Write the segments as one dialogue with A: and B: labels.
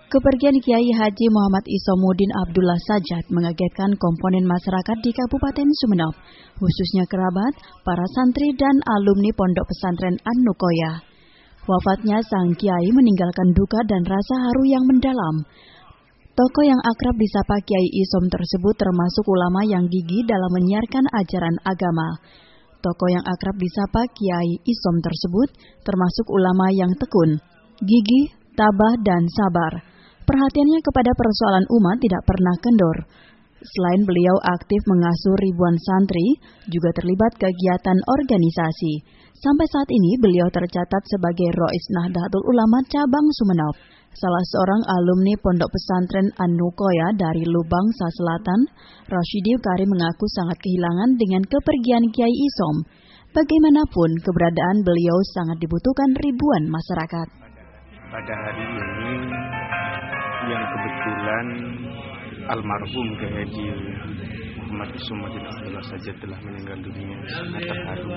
A: Kepergian Kiai Haji Muhammad Isomuddin Abdullah Sajat mengagetkan komponen masyarakat di Kabupaten Sumeneb, khususnya kerabat, para santri dan alumni Pondok Pesantren An-Nukoyah. Wafatnya sang Kiai meninggalkan duka dan rasa haru yang mendalam. Tokoh yang akrab disapa Kiai Isom tersebut termasuk ulama yang gigih dalam menyiarkan ajaran agama. Tokoh yang akrab disapa Kiai Isom tersebut termasuk ulama yang tekun, gigih, tabah, dan sabar. Perhatiannya kepada persoalan umat tidak pernah kendor. Selain beliau aktif mengasuh ribuan santri, juga terlibat kegiatan organisasi. Sampai saat ini beliau tercatat sebagai Rois Nahdlatul Ulama Cabang Sumeneb. Salah seorang alumni Pondok Pesantren An-Nukoyah dari Lubang Selatan, Rashidi Karim mengaku sangat kehilangan dengan kepergian Kiai Isom. Bagaimanapun keberadaan beliau sangat dibutuhkan ribuan masyarakat.
B: Pada hari ini yang kebetulan almarhum Kiai Haji Muhammad Isomuddin Abdullah Sajat telah meninggal dunia, sangat terharu.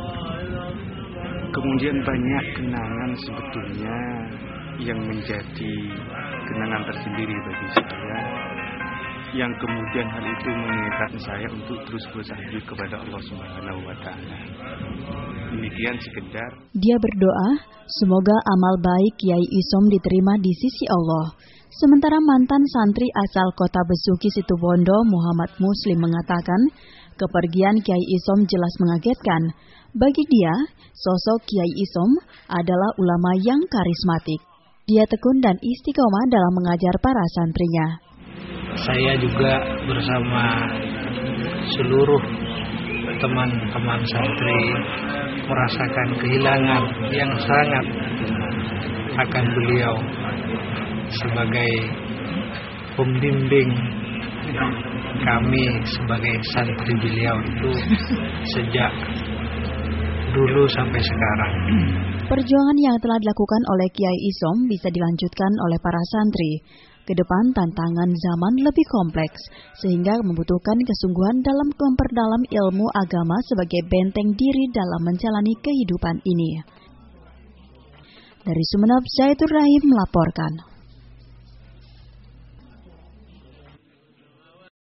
B: Kemudian banyak kenangan sebetulnya yang menjadi kenangan tersendiri bagi saya, yang kemudian hal itu mengingatkan saya untuk terus bersujud kepada Allah Subhanahu wa Ta'ala. Demikian sekedar.
A: Dia berdoa, semoga amal baik Kiai Isom diterima di sisi Allah. Sementara mantan santri asal kota Besuki Situbondo Muhammad Muslim mengatakan, kepergian Kiai Isom jelas mengagetkan. Bagi dia, sosok Kiai Isom adalah ulama yang karismatik. Dia tekun dan istiqomah dalam mengajar para santrinya.
C: Saya juga bersama seluruh teman-teman santri merasakan kehilangan yang sangat akan beliau sebagai pembimbing kami sebagai santri beliau itu sejak dulu sampai sekarang.
A: Perjuangan yang telah dilakukan oleh Kiai Isom bisa dilanjutkan oleh para santri. Kedepan tantangan zaman lebih kompleks, sehingga membutuhkan kesungguhan dalam memperdalam ilmu agama sebagai benteng diri dalam menjalani kehidupan ini. Dari Sumeneb, Zaitur Rahim melaporkan.